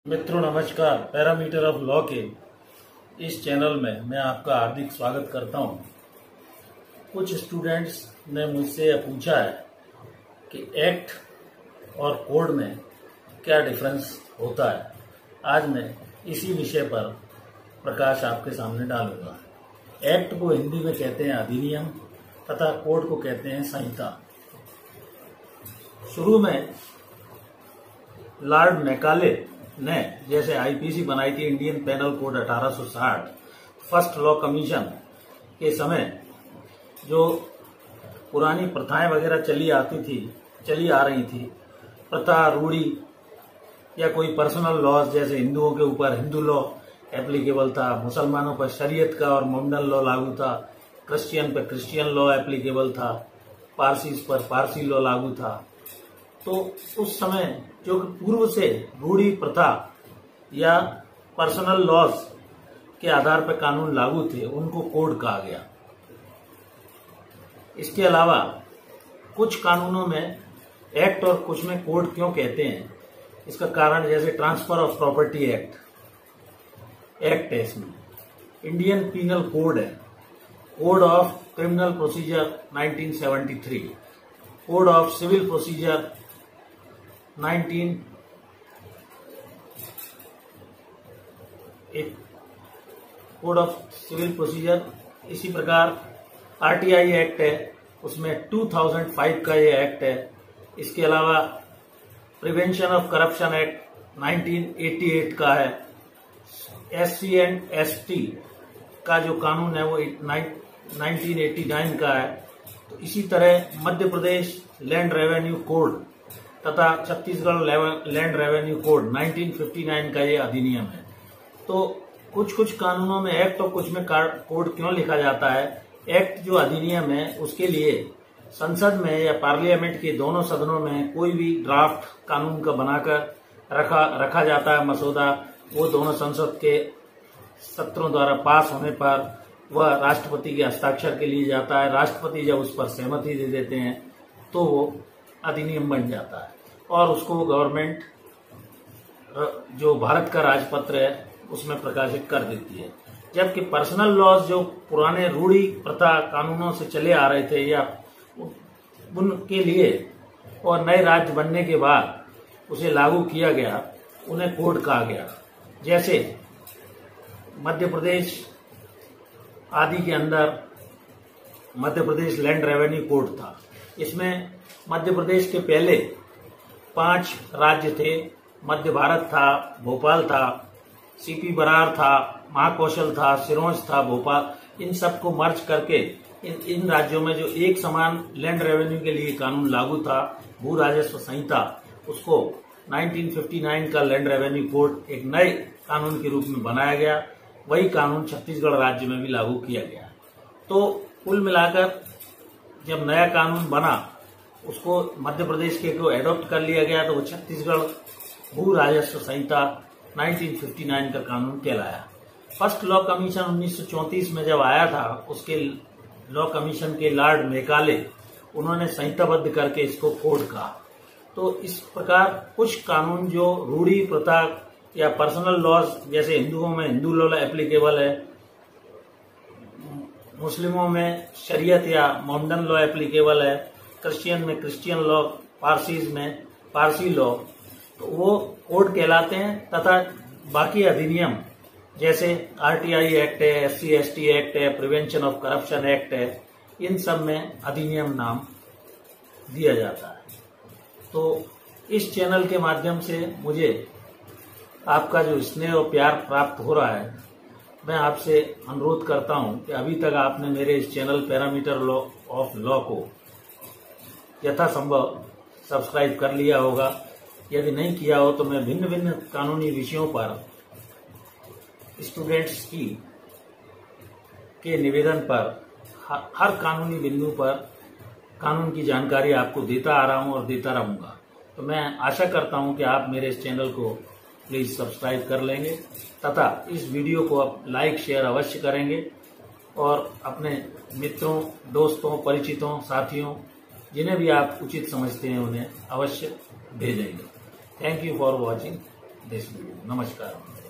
मित्रों नमस्कार। Parameter of law के इस चैनल में मैं आपका हार्दिक स्वागत करता हूं। कुछ स्टूडेंट्स ने मुझसे पूछा है कि एक्ट और कोड में क्या डिफरेंस होता है। आज मैं इसी विषय पर प्रकाश आपके सामने डालूंगा। एक्ट को हिंदी में कहते हैं अधिनियम तथा कोड को कहते हैं संहिता। शुरू में लॉर्ड मैकाले ने जैसे आईपीसी बनाई थी, Indian penal code 1860, first law commission के समय जो पुरानी प्रथाएं वगैरह चली आ रही थी, प्रथा रूढ़ी या कोई पर्सनल लॉज, जैसे हिंदुओं के ऊपर हिंदू लॉ एप्लीकेबल था, मुसलमानों पर शरीयत का और मोमडन लॉ लागू था, क्रिश्चियन पर क्रिश्चियन लॉ एप्लीकेबल था, पारसीज पर पारसी लॉ लागू था। तो उस समय जो पूर्व से रूढ़ी प्रथा या पर्सनल लॉज के आधार पर कानून लागू थे, उनको कोड कहा गया। इसके अलावा कुछ कानूनों में एक्ट और कुछ में कोड क्यों कहते हैं, इसका कारण जैसे ट्रांसफर ऑफ प्रॉपर्टी एक्ट है, इसमें इंडियन पीनल कोड है, code of criminal procedure 1973, code of civil procedure 19 code of civil procedure. इसी प्रकार आरटीआई एक्ट है, उसमें 2005 का ये एक्ट है। इसके अलावा प्रिवेंशन ऑफ करप्शन एक्ट 1988 का है। एससी एंड एसटी का जो कानून है वो 1989 का है। तो इसी तरह Madhya Pradesh land revenue code तथा छत्तीसगढ़ लैंड रेवेन्यू कोड 1959 का ये अधिनियम है। तो कुछ कुछ कानूनों में एक्ट और कुछ में कोड क्यों लिखा जाता है। एक्ट जो अधिनियम है उसके लिए संसद में या पार्लियामेंट के दोनों सदनों में कोई भी ड्राफ्ट कानून का बनाकर रखा जाता है मसौदा, वो दोनों संसद के सत्रों द्वारा पास होने पर वह राष्ट्रपति के हस्ताक्षर के लिए जाता है। राष्ट्रपति जब उस पर सहमति दे देते हैं तो वो अधिनियम बन जाता है और उसको गवर्नमेंट जो भारत का राजपत्र है उसमें प्रकाशित कर देती है। जबकि पर्सनल लॉज जो पुराने रूढ़ी प्रथा कानूनों से चले आ रहे थे या उनके लिए और नए राज्य बनने के बाद उसे लागू किया गया, उन्हें कोड कहा गया। जैसे मध्य प्रदेश आदि के अंदर Madhya Pradesh land revenue code था। इसमें मध्य प्रदेश के पहले 5 राज्य थे। मध्य भारत था, भोपाल था, सीपी बरार था, महाकौशल था, सिरोंज था, भोपाल। इन सबको मर्ज करके इन राज्यों में जो एक समान लैंड रेवेन्यू के लिए कानून लागू था, भू राजस्व संहिता, उसको 1959 का लैंड रेवेन्यू कोड एक नए कानून के रूप में बनाया गया। वही कानून छत्तीसगढ़ राज्य में भी लागू किया गया। तो कुल मिलाकर जब नया कानून बना उसको मध्य प्रदेश के को एडॉप्ट कर लिया गया, तो वो छत्तीसगढ़ भू राजस्व संहिता 1959 का कानून कहलाया। फर्स्ट लॉ कमीशन 1934 में जब आया था, उसके लॉ कमीशन के लॉर्ड मैकाले, उन्होंने संहिताबद्ध करके इसको कोड कहा। तो इस प्रकार कुछ कानून जो रूढ़ी प्रथा या पर्सनल लॉज, जैसे हिंदुओं में हिंदू लॉ एप्लीकेबल है, मुस्लिमों में शरीयत या मोमडन लॉ एप्लीकेबल है, क्रिश्चियन में क्रिश्चियन लॉ, पारसीज में पारसी लॉ, तो वो कोड कहलाते हैं। तथा बाकी अधिनियम जैसे आरटीआई एक्ट है, एससी एसटी एक्ट है, प्रिवेंशन ऑफ करप्शन एक्ट है, इन सब में अधिनियम नाम दिया जाता है। तो इस चैनल के माध्यम से मुझे आपका जो स्नेह और प्यार प्राप्त हो रहा है, मैं आपसे अनुरोध करता हूं कि अभी तक आपने मेरे इस चैनल पैरामीटर ऑफ लॉ को यथासंभव सब्सक्राइब कर लिया होगा। यदि नहीं किया हो तो मैं भिन्न भिन्न कानूनी विषयों पर स्टूडेंट्स के निवेदन पर हर कानूनी बिंदु पर कानून की जानकारी आपको देता आ रहा हूं और देता रहूंगा। तो मैं आशा करता हूं कि आप मेरे इस चैनल को प्लीज सब्सक्राइब कर लेंगे तथा इस वीडियो को आप लाइक शेयर अवश्य करेंगे और अपने मित्रों, दोस्तों, परिचितों, साथियों, जिन्हें भी आप उचित समझते हैं उन्हें अवश्य भेजेंगे। Thank you for watching. This video. नमस्कार।